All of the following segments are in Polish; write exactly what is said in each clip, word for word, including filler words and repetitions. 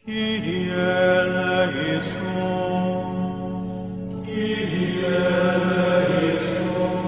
Kyrie eleison, Kyrie eleison,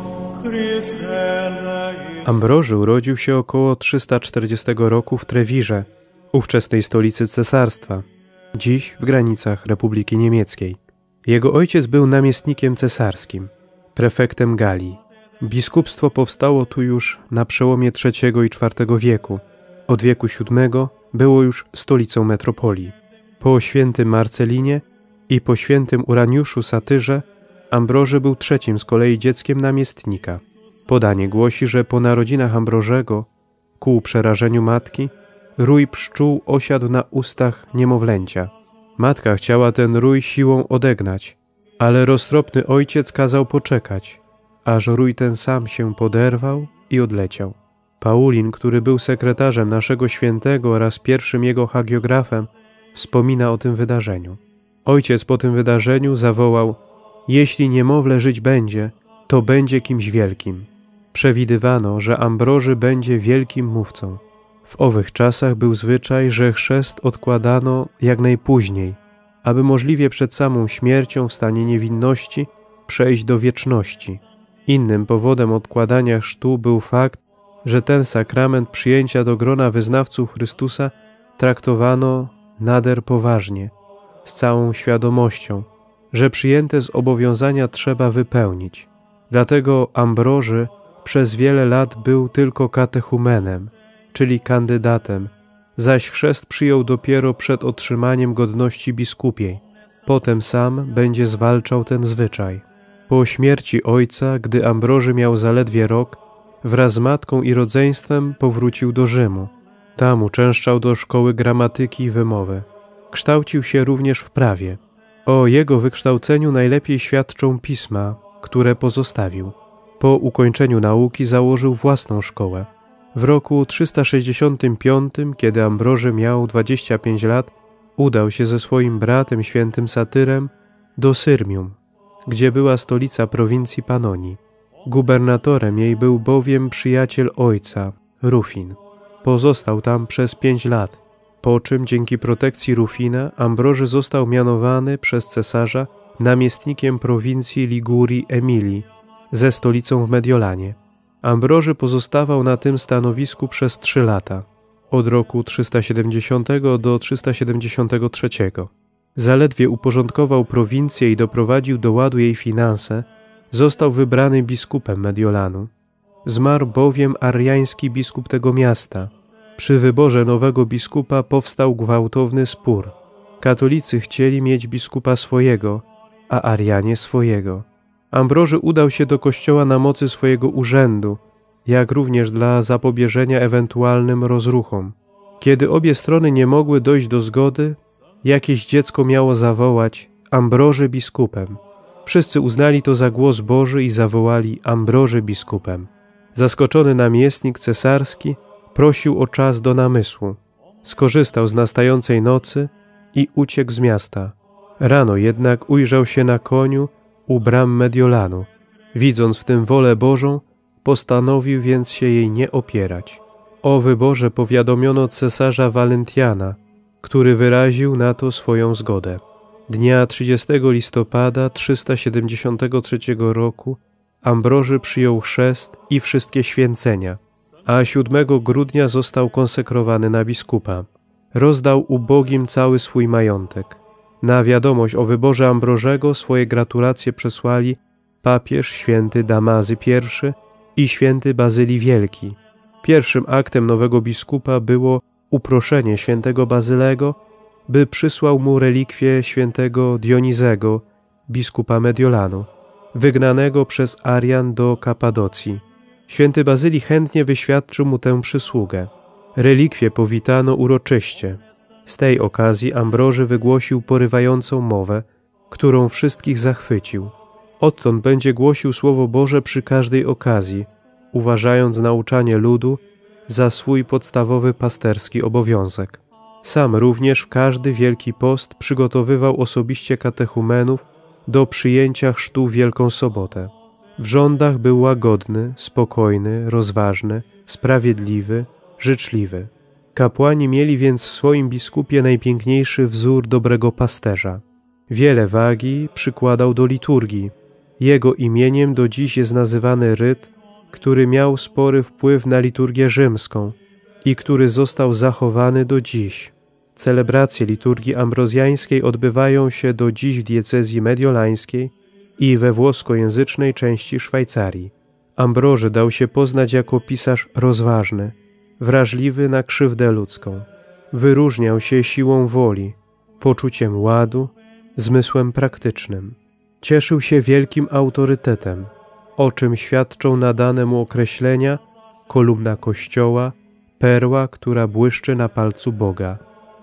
Chryste eleison. Ambroży urodził się około trzysta czterdziestego roku w Trewirze, ówczesnej stolicy cesarstwa, dziś w granicach Republiki Niemieckiej. Jego ojciec był namiestnikiem cesarskim, prefektem Galii. Biskupstwo powstało tu już na przełomie trzeciego i czwartego wieku. Od wieku siódmego było już stolicą metropolii. Po świętym Marcelinie i po świętym Uraniuszu Satyrze Ambroży był trzecim z kolei dzieckiem namiestnika. Podanie głosi, że po narodzinach Ambrożego, ku przerażeniu matki, rój pszczół osiadł na ustach niemowlęcia. Matka chciała ten rój siłą odegnać, ale roztropny ojciec kazał poczekać, aż rój ten sam się poderwał i odleciał. Paulin, który był sekretarzem naszego świętego oraz pierwszym jego hagiografem, wspomina o tym wydarzeniu. Ojciec po tym wydarzeniu zawołał: jeśli niemowlę żyć będzie, to będzie kimś wielkim. Przewidywano, że Ambroży będzie wielkim mówcą. W owych czasach był zwyczaj, że chrzest odkładano jak najpóźniej, aby możliwie przed samą śmiercią w stanie niewinności przejść do wieczności. Innym powodem odkładania chrztu był fakt, że ten sakrament przyjęcia do grona wyznawców Chrystusa traktowano nader poważnie, z całą świadomością, że przyjęte zobowiązania trzeba wypełnić. Dlatego Ambroży przez wiele lat był tylko katechumenem, czyli kandydatem, zaś chrzest przyjął dopiero przed otrzymaniem godności biskupiej. Potem sam będzie zwalczał ten zwyczaj. Po śmierci ojca, gdy Ambroży miał zaledwie rok, wraz z matką i rodzeństwem powrócił do Rzymu. Tam uczęszczał do szkoły gramatyki i wymowy. Kształcił się również w prawie. O jego wykształceniu najlepiej świadczą pisma, które pozostawił. Po ukończeniu nauki założył własną szkołę. W roku trzysta sześćdziesiątym piątym, kiedy Ambroży miał dwadzieścia pięć lat, udał się ze swoim bratem świętym Satyrem do Syrmium, gdzie była stolica prowincji Panonii. Gubernatorem jej był bowiem przyjaciel ojca, Rufin. Pozostał tam przez pięć lat, po czym dzięki protekcji Rufina Ambroży został mianowany przez cesarza namiestnikiem prowincji Ligurii Emilii ze stolicą w Mediolanie. Ambroży pozostawał na tym stanowisku przez trzy lata, od roku trzysta siedemdziesiątego do trzysta siedemdziesiątego trzeciego. Zaledwie uporządkował prowincję i doprowadził do ładu jej finanse, został wybrany biskupem Mediolanu. Zmarł bowiem ariański biskup tego miasta. Przy wyborze nowego biskupa powstał gwałtowny spór. Katolicy chcieli mieć biskupa swojego, a Arianie swojego. Ambroży udał się do kościoła na mocy swojego urzędu, jak również dla zapobieżenia ewentualnym rozruchom. Kiedy obie strony nie mogły dojść do zgody, jakieś dziecko miało zawołać: Ambroży biskupem. Wszyscy uznali to za głos Boży i zawołali: Ambroży biskupem. Zaskoczony namiestnik cesarski prosił o czas do namysłu. Skorzystał z nastającej nocy i uciekł z miasta. Rano jednak ujrzał się na koniu u bram Mediolanu. Widząc w tym wolę Bożą, postanowił więc się jej nie opierać. O wyborze powiadomiono cesarza Walentiana, który wyraził na to swoją zgodę. Dnia trzydziestego listopada trzysta siedemdziesiątego trzeciego roku Ambroży przyjął chrzest i wszystkie święcenia, a siódmego grudnia został konsekrowany na biskupa. Rozdał ubogim cały swój majątek. Na wiadomość o wyborze Ambrożego swoje gratulacje przesłali papież święty Damazy I i święty Bazylii Wielki. Pierwszym aktem nowego biskupa było uproszenie świętego Bazylego, by przysłał mu relikwie świętego Dionizego, biskupa Mediolanu, wygnanego przez Arian do Kapadocji. Święty Bazylii chętnie wyświadczył mu tę przysługę. Relikwie powitano uroczyście. Z tej okazji Ambroży wygłosił porywającą mowę, którą wszystkich zachwycił. Odtąd będzie głosił Słowo Boże przy każdej okazji, uważając nauczanie ludu za swój podstawowy pasterski obowiązek. Sam również w każdy Wielki Post przygotowywał osobiście katechumenów do przyjęcia chrztu w Wielką Sobotę. W rządach był łagodny, spokojny, rozważny, sprawiedliwy, życzliwy. Kapłani mieli więc w swoim biskupie najpiękniejszy wzór dobrego pasterza. Wiele wagi przykładał do liturgii. Jego imieniem do dziś jest nazywany ryt, który miał spory wpływ na liturgię rzymską i który został zachowany do dziś. Celebracje liturgii ambrozjańskiej odbywają się do dziś w diecezji mediolańskiej i we włoskojęzycznej części Szwajcarii. Ambroży dał się poznać jako pisarz rozważny, wrażliwy na krzywdę ludzką. Wyróżniał się siłą woli, poczuciem ładu, zmysłem praktycznym. Cieszył się wielkim autorytetem, o czym świadczą nadane mu określenia kolumna Kościoła, perła, która błyszczy na palcu Boga.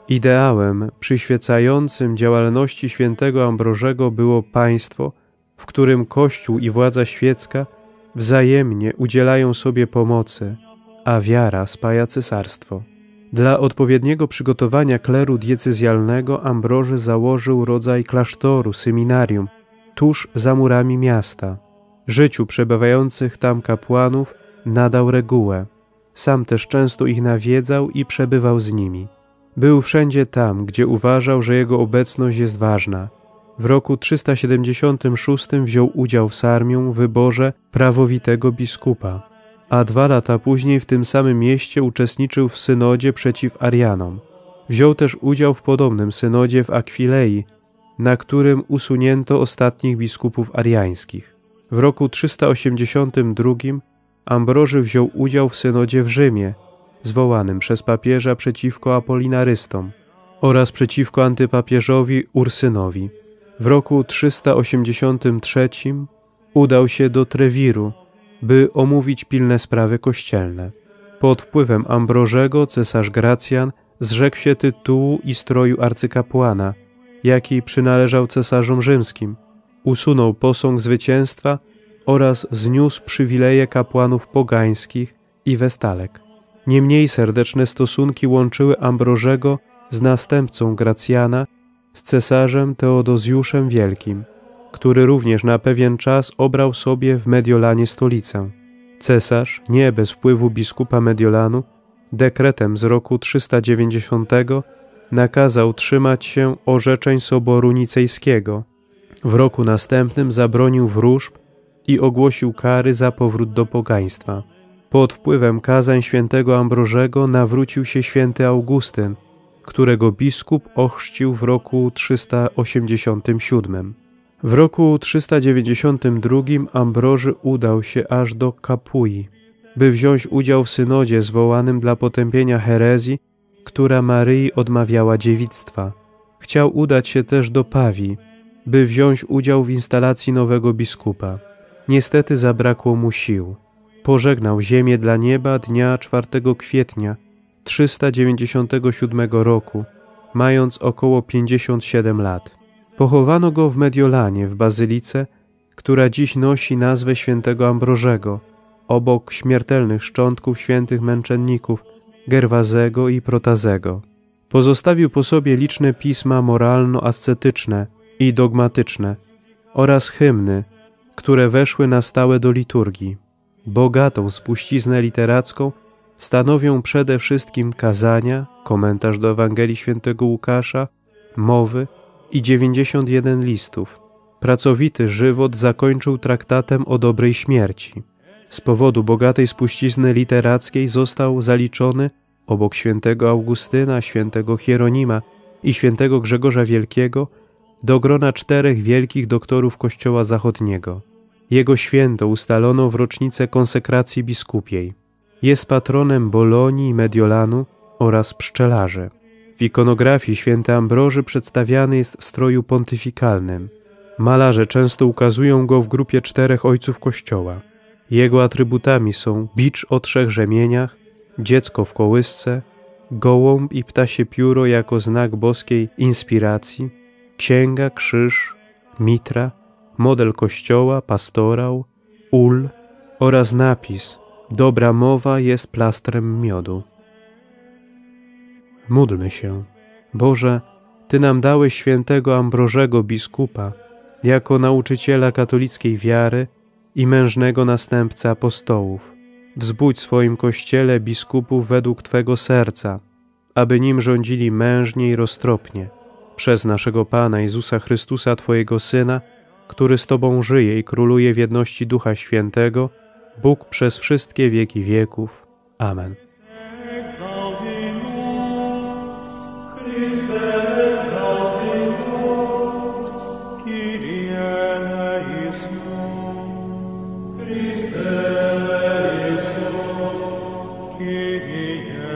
Ideałem przyświecającym działalności świętego Ambrożego było państwo, w którym Kościół i władza świecka wzajemnie udzielają sobie pomocy, a wiara spaja cesarstwo. Dla odpowiedniego przygotowania kleru diecezjalnego Ambroży założył rodzaj klasztoru, seminarium, tuż za murami miasta. Życiu przebywających tam kapłanów nadał regułę. Sam też często ich nawiedzał i przebywał z nimi. Był wszędzie tam, gdzie uważał, że jego obecność jest ważna. W roku trzysta siedemdziesiątym szóstym wziął udział w Sarmium w wyborze prawowitego biskupa, a dwa lata później w tym samym mieście uczestniczył w synodzie przeciw Arianom. Wziął też udział w podobnym synodzie w Akwilei, na którym usunięto ostatnich biskupów ariańskich. W roku trzysta osiemdziesiątym drugim Ambroży wziął udział w synodzie w Rzymie, zwołanym przez papieża przeciwko apolinarystom oraz przeciwko antypapieżowi Ursynowi. W roku trzysta osiemdziesiątym trzecim udał się do Trewiru, by omówić pilne sprawy kościelne. Pod wpływem Ambrożego cesarz Gracjan zrzekł się tytułu i stroju arcykapłana, jaki przynależał cesarzom rzymskim, usunął posąg zwycięstwa oraz zniósł przywileje kapłanów pogańskich i westalek. Niemniej serdeczne stosunki łączyły Ambrożego z następcą Gracjana, z cesarzem Teodozjuszem Wielkim, który również na pewien czas obrał sobie w Mediolanie stolicę. Cesarz, nie bez wpływu biskupa Mediolanu, dekretem z roku trzysta dziewięćdziesiątego nakazał trzymać się orzeczeń Soboru Nicejskiego. W roku następnym zabronił wróżb i ogłosił kary za powrót do pogaństwa. Pod wpływem kazań świętego Ambrożego nawrócił się święty Augustyn, którego biskup ochrzcił w roku trzysta osiemdziesiątym siódmym. W roku trzysta dziewięćdziesiątym drugim Ambroży udał się aż do Kapui, by wziąć udział w synodzie zwołanym dla potępienia herezji, która Maryi odmawiała dziewictwa. Chciał udać się też do Pawii, by wziąć udział w instalacji nowego biskupa. Niestety zabrakło mu sił. Pożegnał ziemię dla nieba dnia czwartego kwietnia trzysta dziewięćdziesiątego siódmego roku, mając około pięćdziesiąt siedem lat. Pochowano go w Mediolanie, w bazylice, która dziś nosi nazwę świętego Ambrożego, obok śmiertelnych szczątków świętych męczenników Gerwazego i Protazego. Pozostawił po sobie liczne pisma moralno-ascetyczne i dogmatyczne oraz hymny, które weszły na stałe do liturgii. Bogatą spuściznę literacką stanowią przede wszystkim kazania, komentarz do Ewangelii świętego Łukasza, mowy i dziewięćdziesiąt jeden listów. Pracowity żywot zakończył traktatem o dobrej śmierci. Z powodu bogatej spuścizny literackiej został zaliczony obok świętego Augustyna, świętego Hieronima i świętego Grzegorza Wielkiego do grona czterech wielkich doktorów Kościoła Zachodniego. Jego święto ustalono w rocznicę konsekracji biskupiej. Jest patronem Bolonii i Mediolanu oraz pszczelarzy. W ikonografii święty Ambroży przedstawiany jest w stroju pontyfikalnym. Malarze często ukazują go w grupie czterech ojców Kościoła. Jego atrybutami są bicz o trzech rzemieniach, dziecko w kołysce, gołąb i ptasie pióro jako znak boskiej inspiracji, księga, krzyż, mitra, model kościoła, pastorał, ul oraz napis „Dobra mowa jest plastrem miodu”. Módlmy się. Boże, Ty nam dałeś świętego Ambrożego biskupa jako nauczyciela katolickiej wiary i mężnego następcę apostołów. Wzbudź w swoim Kościele biskupów według Twego serca, aby nim rządzili mężnie i roztropnie, przez naszego Pana Jezusa Chrystusa, Twojego Syna, który z Tobą żyje i króluje w jedności Ducha Świętego, Bóg przez wszystkie wieki wieków. Amen. Exaltimus, Christe exaltimus, Kyrie eleison, Christe eleison, Kyrie